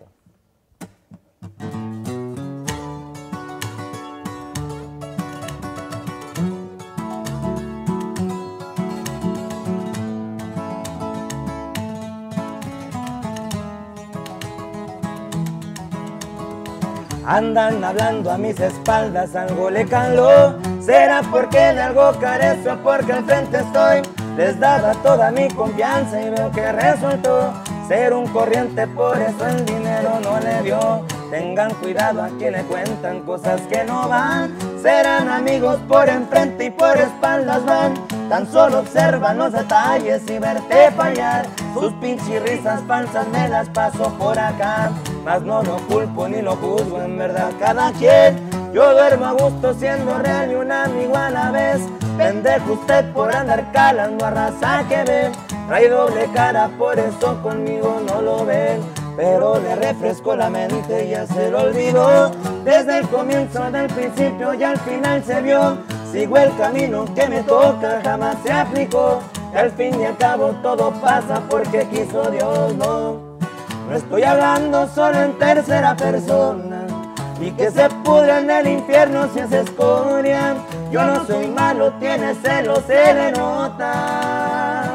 Andan hablando a mis espaldas, algo le caló. ¿Será porque de algo carezco o porque al frente estoy? Les daba toda mi confianza y veo que resultó ser un corriente, por eso el dinero no le dio. Tengan cuidado a quien le cuentan cosas que no van. Serán amigos por enfrente y por espaldas van. Tan solo observan los detalles y verte fallar. Sus pinches risas falsas me las paso por acá. Mas no lo culpo ni lo juzgo, en verdad cada quien. Yo duermo a gusto siendo real y un amigo a la vez. Pendejo usted por andar calando a raza que ve. Trae doble cara, por eso conmigo no lo ven. pero le refresco la mente, ya se lo olvidó. Desde el comienzo, del principio y al final se vio. Sigo el camino que me toca, jamás se aplicó. Y al fin y al cabo todo pasa porque quiso Dios, no. No estoy hablando solo en tercera persona, y que se pudra en el infierno si es escoria. Yo no soy malo, tiene celos, se le nota.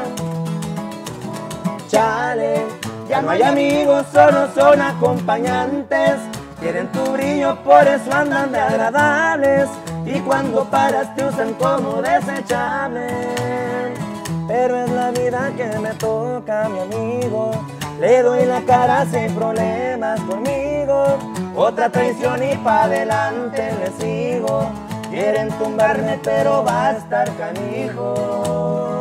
Chale, ya no hay amigos, solo son acompañantes. Quieren tu brillo, por eso andan de agradables, y cuando paras te usan como desechable. Pero es la vida que me toca, mi amigo. Le doy la cara sin problemas conmigo. Otra traición y pa' adelante le sigo. Quieren tumbarme pero va a estar canijo.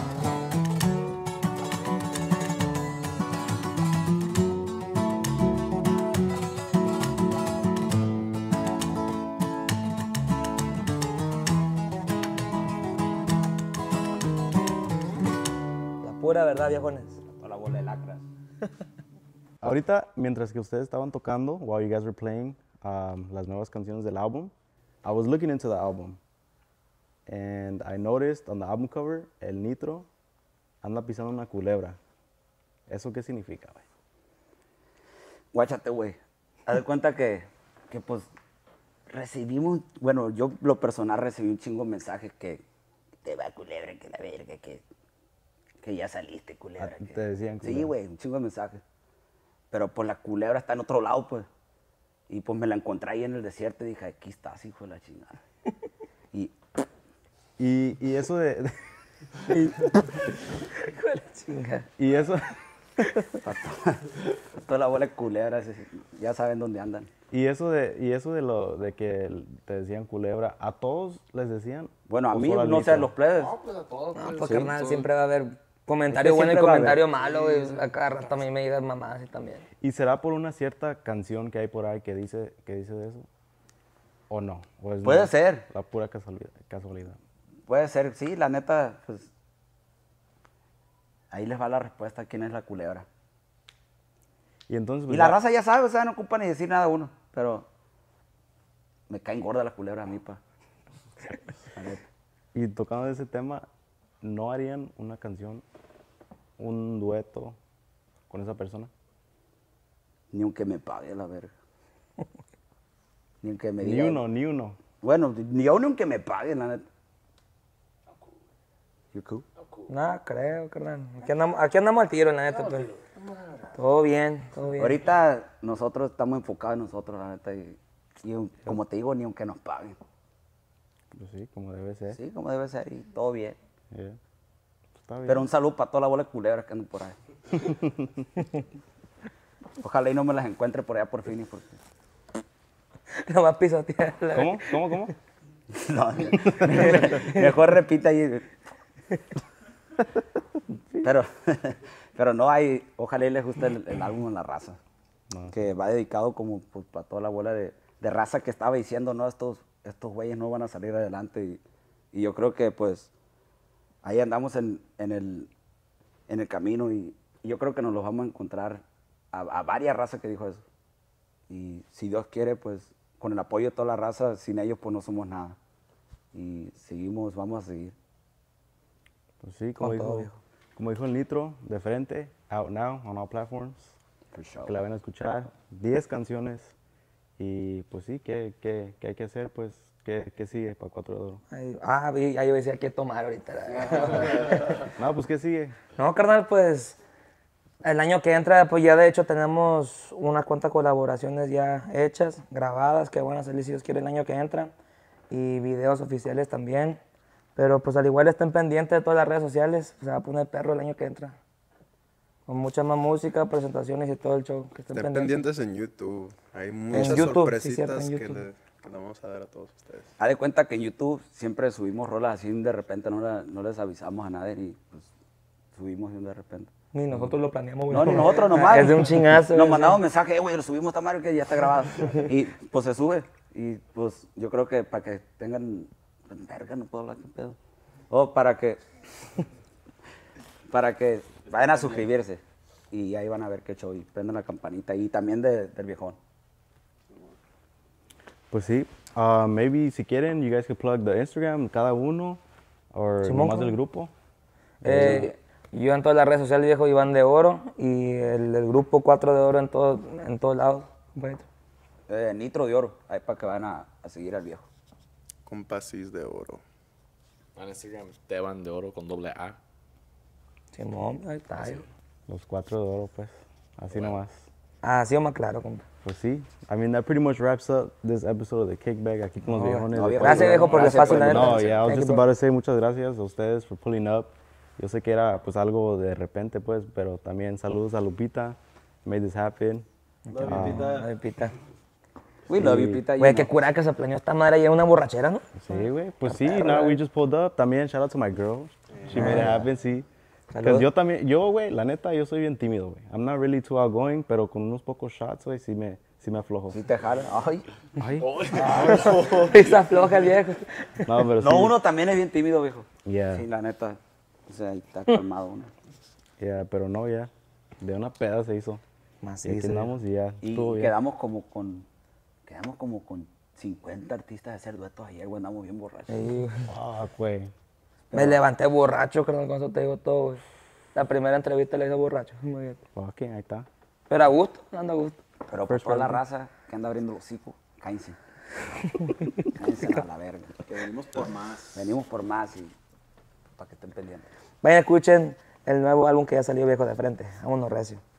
La pura verdad, viejones. Toda la bola de lacras. Ahorita, mientras que ustedes estaban tocando, while you guys were playing um, las nuevas canciones del álbum, I was looking into the album, and I noticed on the album cover, el Nitro anda pisando una culebra. ¿Eso qué significa, güey? Guáchate, güey. Haz de cuenta que, que, pues, recibimos, bueno, yo lo personal recibí un chingo de mensajes que te va culebra, que la verga, que, que ya saliste, culebra. Ah, que- te decían Sí, culebra. güey, un chingo de mensajes. Pero pues la culebra está en otro lado, pues. Y pues me la encontré ahí en el desierto y dije, aquí estás, hijo de la chingada. Y Y, y eso de... de- Chinga. y eso... toda la bola de culebras, ya saben dónde andan. Y eso de, y eso de lo de que te decían culebra, ¿a todos les decían? Bueno, a o mí, solo al no sé, a Nitro? los plebes. No, pues a todos. No, pues, pues sí, carnal, todos. siempre va a haber comentario Es que bueno y siempre va a comentario haber. malo, güey. A cada rato a mí me digan mamás y también. ¿Y será por una cierta canción que hay por ahí que dice, que dice de eso? ¿O no? ¿O es Puede nomás ser. La pura casualidad. casualidad? Puede ser, sí, la neta, pues. Ahí les va la respuesta, ¿quién es la culebra? Y entonces... Y pues, la ya- raza ya sabe, o sea, no ocupa ni decir nada a uno. Pero me caen gordas las culebras a mí, pa. La neta. Y tocando ese tema, ¿no harían una canción, un dueto con esa persona? Ni aunque me pague la verga. Ni aunque me Ni diga. uno, ni uno. Bueno, ni a uno aunque me paguen, la neta. You cool? No, creo, carnal. Aquí andamos, aquí andamos al tiro, la neta. Pues. Todo bien, todo bien. Ahorita nosotros estamos enfocados en nosotros, la neta. Y, y como te digo, ni aunque nos paguen. Pues sí, como debe ser. Sí, como debe ser, y todo bien. Yeah. Está bien. Pero un saludo para toda la bola de culebras que andan por ahí. Ojalá y no me las encuentre por allá por fin. y Porque... Nomás pisotearla. ¿Cómo? ¿Cómo? ¿Cómo? No, mejor repita ahí. Pero, pero no hay, ojalá y les guste el, el álbum en la raza. No. Que va dedicado como pues, para toda la bola de, de raza que estaba diciendo, no, estos, estos güeyes no van a salir adelante. Y, y yo creo que pues ahí andamos en, en, el, en el camino y, y yo creo que nos los vamos a encontrar a, a varias razas que dijo eso. Y si Dios quiere, pues con el apoyo de toda la raza, sin ellos pues no somos nada. Y seguimos, vamos a seguir. Pues sí, como Con todo, dijo, viejo. como dijo el Nitro, de frente, out now, on all platforms. For sure. Que la van a escuchar. diez canciones. Y pues sí, ¿qué, qué, qué hay que hacer? Pues, ¿qué, qué sigue para Cuatro de Oro? Ay, ah, vi- ahí yo decía que tomar ahorita. No, pues, ¿qué sigue? No, carnal, pues el año que entra, pues ya de hecho tenemos unas cuantas colaboraciones ya hechas, grabadas, que van a salir si Dios quiere el año que entra, y videos oficiales también. Pero pues al igual estén pendientes de todas las redes sociales, se va a poner perro el año que entra. Con mucha más música, presentaciones y todo el show. Que estén Estén pendientes. pendientes en YouTube. Hay muchas YouTube, sí, sorpresitas cierto, en que, YouTube. le, que le vamos a dar a todos ustedes. Haz de cuenta que en YouTube siempre subimos rolas así de repente, no, la- no les avisamos a nadie y pues subimos de repente. Ni nosotros lo planeamos, güey. No, ni nosotros nomás. Es de un chingazo. Nos güey. mandamos mensajes, eh, güey, lo subimos esta madre que ya está grabado. Y pues se sube. Y pues yo creo que para que tengan. Verga, no puedo hablar, qué pedo. O para que. Para que vayan a suscribirse. y ahí van a ver qué show y prendan la campanita. Y también de, del viejón. Pues sí. Uh, maybe si quieren, you guys can plug the Instagram, cada uno, o Simón, más del ¿cómo? grupo. Eh, yo en todas las redes sociales, viejo, Iván de Oro, y el, el grupo cuatro de Oro en, todo, en todos lados, compadrito. Eh, Nitro de Oro, ahí para que van a, a seguir al viejo. Compasis de oro. En Instagram, Teban de Oro con doble A. Simón, ahí está. yo. Los cuatro de oro, pues. Así nomás. Ah, sí, más claro, compa. Pues sí. I mean, that pretty much wraps up this episode of The Kickback. Aquí con los No, viejones. no, de viejo, Gracias, viejo, por el Gracias espacio, por la neta. No, yeah, I was Thank just you, bro. about to say muchas gracias a ustedes for pulling up. Yo sé que era pues algo de repente, pues, pero también saludos a Lupita. Made this happen. Ay, pita. We love you, Pita. Güey, you qué know. cura que se planeó esta madre y una borrachera, ¿no? Sí, güey. Pues sí, now we just pulled up. También shout out to my girl. She made it happen, sí. Salud. Because yo también, yo, güey, la neta, yo soy bien tímido, güey. I'm not really too outgoing, pero con unos pocos shots, güey, sí me, sí me aflojo. Sí te jala. Ay. Ay. Esa floja el viejo. No, pero sí. No, uno también es bien tímido, viejo. Yeah. Sí, la neta. O sea, ahí está calmado uno. Yeah, pero no, ya. De una peda se hizo. Más Y aquí andamos y ya. Y estuvo bien. quedamos como con, quedamos como con cincuenta artistas de hacer duetos ayer, güey, andamos bien borrachos. Sí, Fuck, güey. me levanté borracho, carnal, con eso te digo todo, güey. La primera entrevista la hice borracho. Muy bien. Fucking, ahí está. Pero a gusto, anda a gusto. Pero por First toda la round. raza que anda abriendo los hocicos, cállense. Cállense a la verga. Que venimos por más. Venimos por más y para que estén pendientes. Vayan, escuchen el nuevo álbum que ya salió, viejo, de frente. Vámonos, recio.